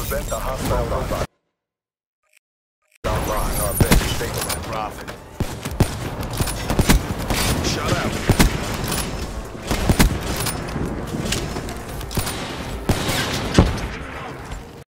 Prevent the hostile robot. Online. Our base stabilized. Profit.